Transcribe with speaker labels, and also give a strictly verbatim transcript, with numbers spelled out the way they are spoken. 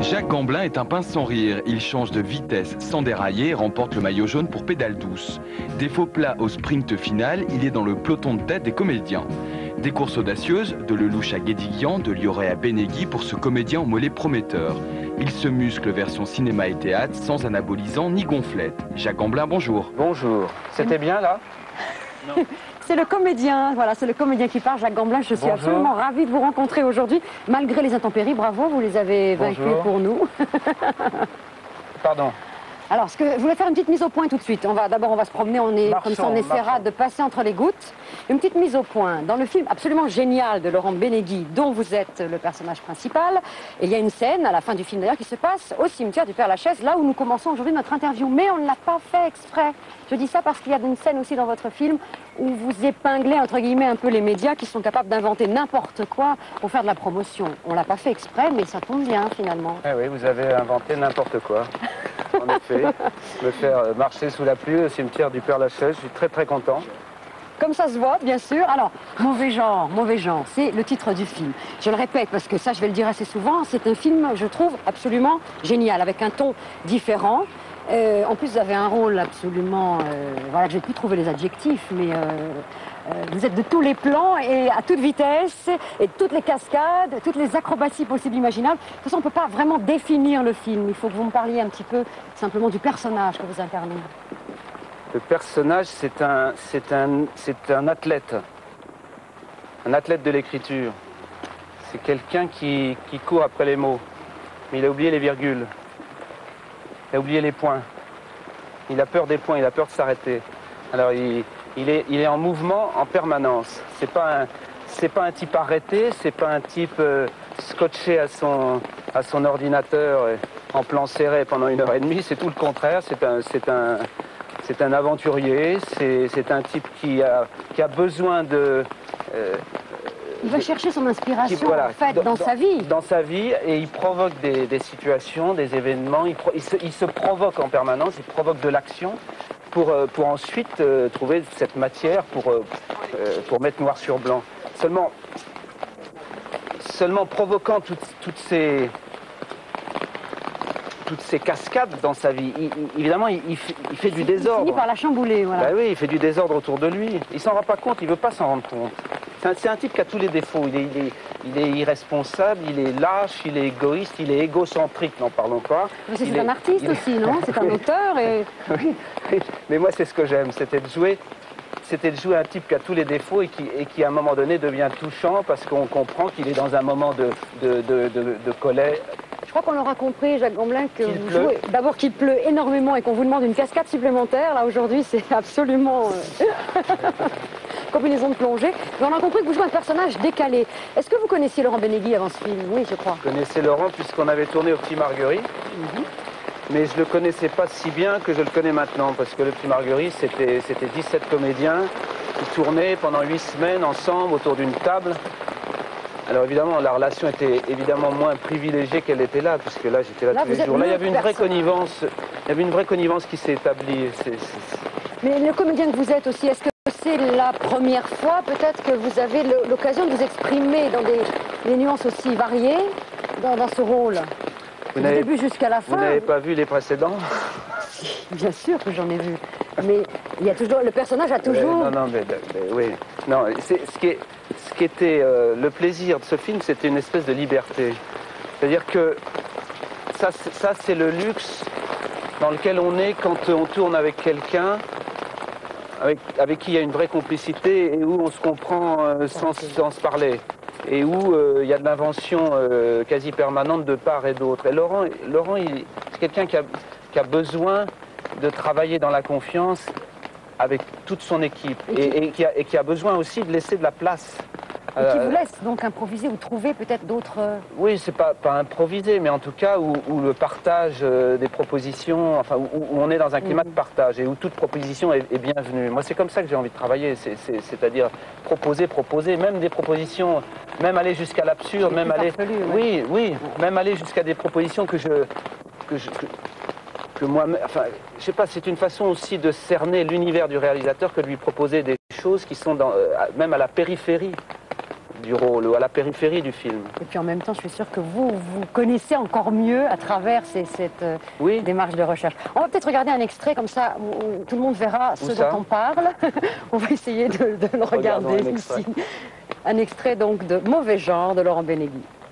Speaker 1: Jacques Gamblin est un pince sans rire. Il change de vitesse sans dérailler et remporte le maillot jaune pour Pédale douce. Des faux plats au sprint final, il est dans le peloton de tête des comédiens. Des courses audacieuses, de Lelouch à Guédiguian, de Lioré à Benegui pour ce comédien au mollet prometteur. Il se muscle version cinéma et théâtre sans anabolisant ni gonflette. Jacques Gamblin, bonjour.
Speaker 2: Bonjour. C'était bien là?
Speaker 3: Non. C'est le comédien, voilà, c'est le comédien qui parle, Jacques Gamblin. Je suis
Speaker 2: Bonjour.
Speaker 3: absolument ravie de vous rencontrer aujourd'hui, malgré les intempéries. Bravo, vous les avez vaincus pour nous.
Speaker 2: Pardon.
Speaker 3: Alors, ce que, je voulais faire une petite mise au point tout de suite. On va d'abord, on va se promener, on est
Speaker 2: Marchons,
Speaker 3: comme ça, on essaiera
Speaker 2: marchons.
Speaker 3: de passer entre les gouttes. Une petite mise au point. Dans le film absolument génial de Laurent Benegui, dont vous êtes le personnage principal, et il y a une scène à la fin du film d'ailleurs qui se passe au cimetière du Père-Lachaise, là où nous commençons aujourd'hui notre interview. Mais on ne l'a pas fait exprès. Je dis ça parce qu'il y a une scène aussi dans votre film où vous épinglez entre guillemets un peu les médias qui sont capables d'inventer n'importe quoi pour faire de la promotion. On l'a pas fait exprès, mais ça tombe bien finalement.
Speaker 2: Eh oui, vous avez inventé n'importe quoi. En effet, me faire marcher sous la pluie au cimetière du Père-Lachaise, je suis très très content.
Speaker 3: Comme ça se voit, bien sûr. Alors, Mauvais genre, Mauvais genre, c'est le titre du film. Je le répète parce que ça, je vais le dire assez souvent, c'est un film, je trouve, absolument génial, avec un ton différent. Euh, en plus, vous avez un rôle absolument... Euh, voilà, je n'ai plus trouvé les adjectifs, mais... Euh, euh, vous êtes de tous les plans et à toute vitesse, et toutes les cascades, toutes les acrobaties possibles imaginables. De toute façon, on ne peut pas vraiment définir le film. Il faut que vous me parliez un petit peu simplement du personnage que vous incarnez.
Speaker 2: Le personnage, c'est un, c'est un, c'est un athlète. Un athlète de l'écriture. C'est quelqu'un qui, qui court après les mots. Mais il a oublié les virgules. Il a oublié les points. Il a peur des points, il a peur de s'arrêter. Alors il, il, est, il est en mouvement en permanence. C'est pas un, c'est pas un type arrêté, c'est pas un type euh, scotché à son, à son ordinateur euh, en plan serré pendant une heure et demie. C'est tout le contraire. C'est un, c'est un, c'est un aventurier. C'est, c'est un type qui a, qui a besoin de... Euh,
Speaker 3: Il va chercher son inspiration,
Speaker 2: qui, voilà,
Speaker 3: en fait,
Speaker 2: dans,
Speaker 3: dans,
Speaker 2: dans
Speaker 3: sa vie.
Speaker 2: Dans sa vie, et il provoque des, des situations, des événements, il, pro, il, se, il se provoque en permanence, il provoque de l'action pour, pour ensuite euh, trouver cette matière pour, euh, pour mettre noir sur blanc. Seulement, seulement provoquant toutes, toutes, ces, toutes ces cascades dans sa vie, il, il, évidemment, il, il, fait, il fait du désordre.
Speaker 3: Il finit par la chambouler, voilà.
Speaker 2: Ben oui, il fait du désordre autour de lui. Il s'en rend pas compte, il veut pas s'en rendre compte. C'est un, un type qui a tous les défauts. Il est, il, est, il est irresponsable, il est lâche, il est égoïste, il est égocentrique, n'en parlons pas.
Speaker 3: C'est
Speaker 2: il
Speaker 3: un
Speaker 2: est,
Speaker 3: artiste
Speaker 2: il...
Speaker 3: aussi, non? C'est un auteur et...
Speaker 2: Oui, mais moi c'est ce que j'aime, c'était de jouer, c'était de jouer un type qui a tous les défauts et qui, et qui à un moment donné devient touchant parce qu'on comprend qu'il est dans un moment de, de, de, de, de colère.
Speaker 3: Je crois qu'on aura compris, Jacques Gamblin, que
Speaker 2: qu'il
Speaker 3: vous
Speaker 2: pleut.
Speaker 3: jouez... D'abord qu'il pleut énormément et qu'on vous demande une cascade supplémentaire. Là, aujourd'hui, c'est absolument... Euh... combinaison de plongée. Mais on a compris que vous jouez un personnage décalé. Est-ce que vous connaissiez Laurent Benegui avant ce film? Oui, je crois.
Speaker 2: Je connaissais Laurent puisqu'on avait tourné au Petit Marguerite. Mm-hmm. Mais je ne le connaissais pas si bien que je le connais maintenant, parce que le Petit Marguerite, c'était dix-sept comédiens qui tournaient pendant huit semaines ensemble autour d'une table. Alors évidemment, la relation était évidemment moins privilégiée qu'elle était là, puisque là, j'étais là, là tous les jours. Là, il y avait une vraie connivence, il y avait une vraie connivence qui s'est établie. C est, c est...
Speaker 3: Mais le comédien que vous êtes aussi, est-ce que c'est la première fois peut-être que vous avez l'occasion de vous exprimer dans des, des nuances aussi variées dans, dans ce rôle? Du début jusqu'à la fin.
Speaker 2: Vous n'avez pas vu les précédents?
Speaker 3: Si, bien sûr que j'en ai vu. Mais il y a toujours, le personnage a toujours...
Speaker 2: Euh, non, non, mais, mais oui. Non, ce qui, est, ce qui était euh, le plaisir de ce film, c'était une espèce de liberté. C'est-à-dire que ça, ça c'est le luxe dans lequel on est quand on tourne avec quelqu'un avec, avec qui il y a une vraie complicité et où on se comprend euh, sans, sans se parler. Et où euh, il y a de l'invention euh, quasi permanente de part et d'autre. Et Laurent, Laurent c'est quelqu'un qui a, qui a besoin de travailler dans la confiance avec toute son équipe et, et, et, qui, a, et qui a besoin aussi de laisser de la place.
Speaker 3: Et qui vous laisse donc improviser ou trouver peut-être d'autres...
Speaker 2: Oui, c'est pas, pas improviser, mais en tout cas où, où le partage euh, des propositions, enfin où, où on est dans un climat mmh. de partage et où toute proposition est, est bienvenue. Moi, c'est comme ça que j'ai envie de travailler, c'est-à-dire proposer, proposer, même des propositions, même aller jusqu'à l'absurde, même aller...
Speaker 3: Farfelu,
Speaker 2: oui, oui, même aller jusqu'à des propositions que je... Que je que, que moi, enfin, je sais pas, c'est une façon aussi de cerner l'univers du réalisateur que de lui proposer des choses qui sont dans, euh, même à la périphérie du rôle, ou à la périphérie du film.
Speaker 3: Et puis en même temps, je suis sûre que vous, vous connaissez encore mieux à travers ces, cette euh,
Speaker 2: Oui.
Speaker 3: démarche de recherche. On va peut-être regarder un extrait, comme ça, où tout le monde verra ce
Speaker 2: Où ça
Speaker 3: dont on parle. On va essayer de, de le
Speaker 2: Regardons
Speaker 3: regarder
Speaker 2: un extrait.
Speaker 3: ici. Un extrait donc de Mauvais genre de Laurent Benegui.